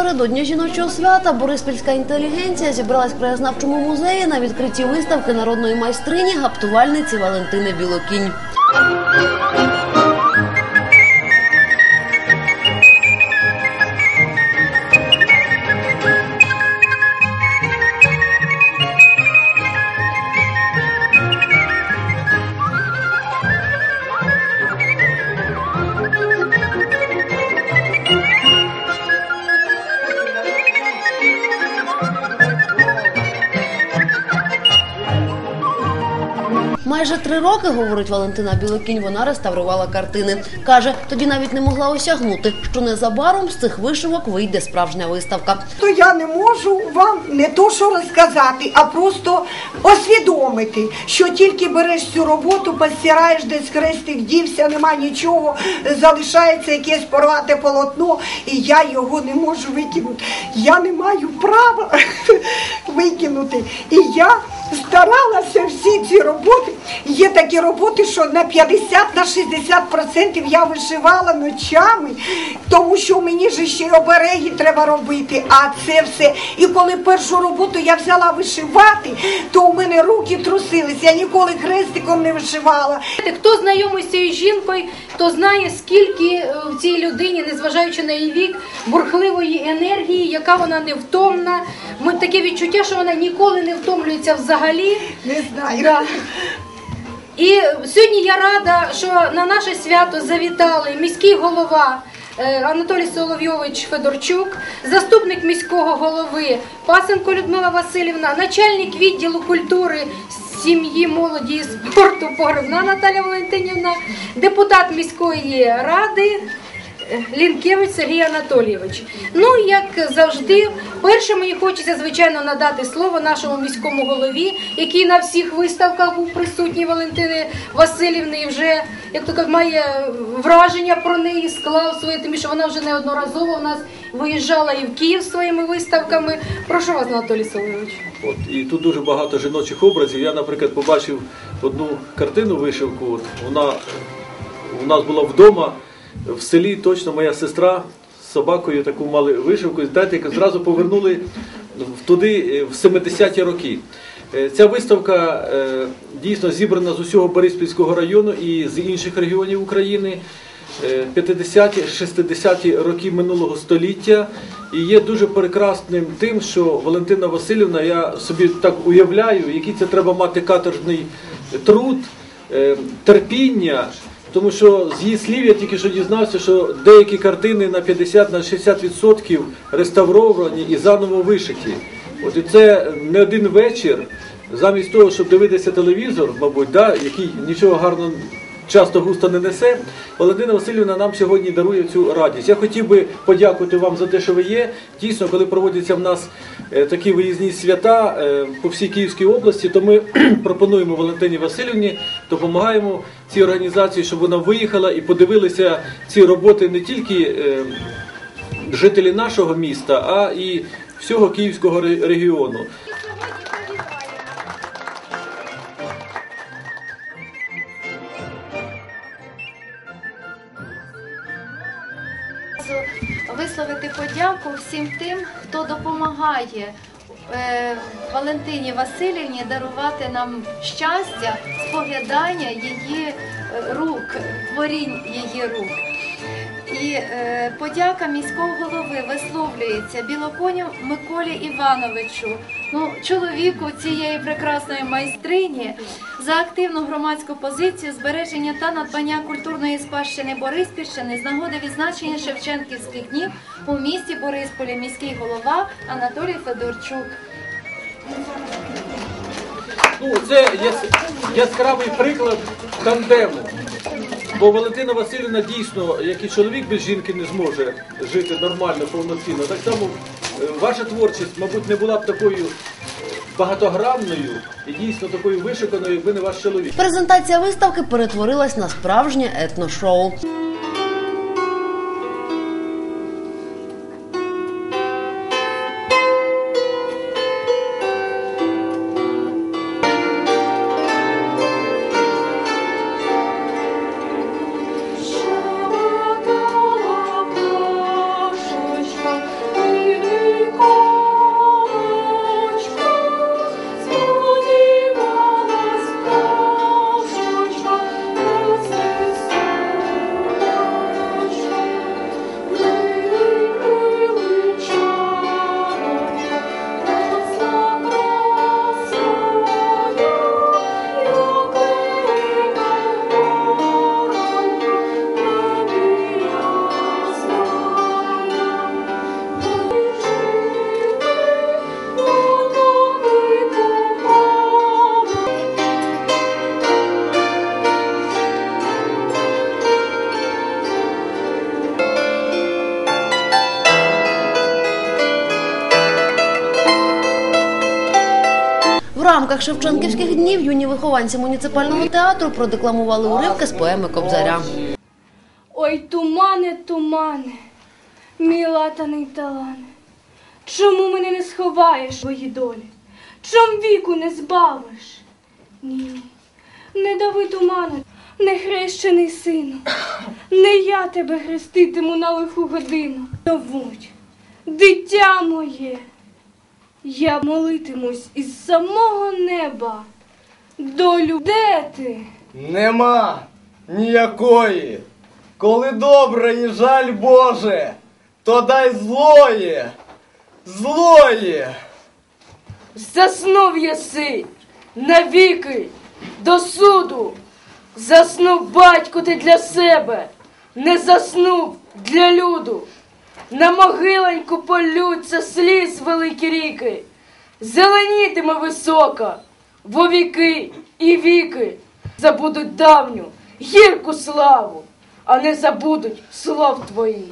Напередодні жіночого свята бориспільська інтелігенція зібралась в краєзнавчому музеї на відкритті виставки народної майстрині гаптувальниці Валентини Білокінь. Майже 3 роки, говорить Валентина Білокінь, вона реставрувала картини. Каже, тоді навіть не могла осягнути, що незабаром з цих вишивок вийде справжня виставка. То я не можу вам не то що розказати, а просто освідомити, що тільки береш цю роботу, постираєш, десь хрестик дівся, нема нічого, залишається якесь порвате полотно, і я його не можу викинути. Я не маю права викинути. І я старалася всі ці роботи. Є такі роботи, що на 50-60% я вишивала ночами, тому що мені ж ще й обереги треба робити, а це все. І коли першу роботу я взяла вишивати, то у мене руки трусились, я ніколи хрестиком не вишивала. Хто знайомий з цією жінкою, то знає, скільки в цій людині, незважаючи на її вік, бурхливої енергії, яка вона невтомна. Таке відчуття, що вона ніколи не втомлюється взагалі. Не знаю. Да. І сьогодні я рада, що на наше свято завітали міський голова Анатолій Соловйович Федорчук, заступник міського голови Пасенко Людмила Васильівна, начальник відділу культури, сім'ї, молоді і спорту Погребна Наталя Валентинівна, депутат міської ради Лінкевич Сергій Анатолійович. Ну, як завжди, перше мені хочеться, звичайно, надати слово нашому міському голові, який на всіх виставках був присутній Валентини Васильівни і вже, як то кажуть, має враження про неї, склав своє, тим, що вона вже неодноразово у нас виїжджала і в Київ своїми виставками. Прошу вас, Анатолій Соловйович. І тут дуже багато жіночих образів. Я, наприклад, побачив одну картину, вишивку. Вона у нас була вдома. В селі точно моя сестра з собакою таку мали вишивку, і зразу повернули туди в 70-ті роки. Ця виставка дійсно зібрана з усього Бориспільського району і з інших регіонів України. 50-ті, 60-ті роки минулого століття. І є дуже прекрасним тим, що Валентина Васильівна, я собі так уявляю, який це треба мати каторжний труд, терпіння. Тому що з її слів я тільки що дізнався, що деякі картини на 50-60% реставровані і заново вишиті. От і це не один вечір, замість того, щоб дивитися телевізор, мабуть, який нічого гарного часто густо не несе, Валентина Васильівна нам сьогодні дарує цю радість. Я хотів би подякувати вам за те, що ви є. Дійсно, коли проводяться в нас такі виїзні свята по всій Київській області, то ми пропонуємо Валентині Васильівні, допомагаємо цій організації, щоб вона виїхала і подивилися ці роботи не тільки жителі нашого міста, а і всього Київського регіону. Висловити подяку всім тим, хто допомагає Валентині Васильівні дарувати нам щастя, споглядання її рук, творінь її рук. І подяка міського голови висловлюється Білоконю Миколі Івановичу, чоловіку цієї прекрасної майстрині, за активну громадську позицію збереження та надбання культурної спадщини Бориспільщини з нагоди відзначення Шевченківських днів у місті Борисполі, міський голова Анатолій Федорчук. Це яскравий приклад тандему. Бо Валентина Васильівна дійсно, як і чоловік без жінки не зможе жити нормально, повноцінно. Так само ваша творчість, мабуть, не була б такою багатогранною і дійсно такою вишуканою, якби не ваш чоловік. Презентація виставки перетворилась на справжнє етношоу. Шабакала пташечка, рамках Шевченківських днів юні вихованці муніципального театру продекламували уривки з поеми Кобзаря. Ой, тумане, тумане, мій латаний талане, чому мене не сховаєш твої долі? Чом віку не збавиш? Ні, не дави туману, не хрещений сину, не я тебе хреститиму на лиху годину. Довуть, дитя моє, я молитимусь із самого неба. Долю, де ти? Нема ніякої. Коли добре і жаль Боже, то дай злоє, злоє. Заснув єси навіки до суду. Заснув, батько, ти для себе, не заснув для люду. На могиленьку полються сліз великі ріки. Зеленітиме висока, во віки і віки. Забудуть давню гірку славу, а не забудуть слов твоїх.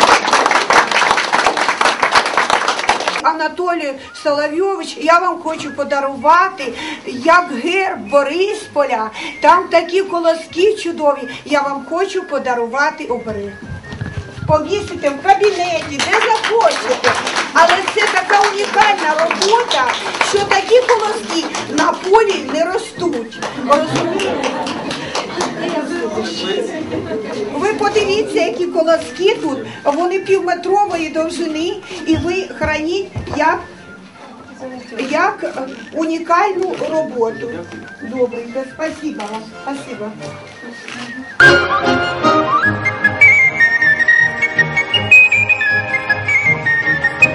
Анатолій Соловйович, я вам хочу подарувати, як герб Борисполя, там такі колоски чудові, я вам хочу подарувати оберег. Повісите в кабінеті, де захочете. Але це така унікальна робота, що такі колоски на полі не ростуть. Розумієте? Ви подивіться, які колоски тут, вони півметрової довжини, і ви храніть як унікальну роботу. Добренько, спасибо вам, спасибо.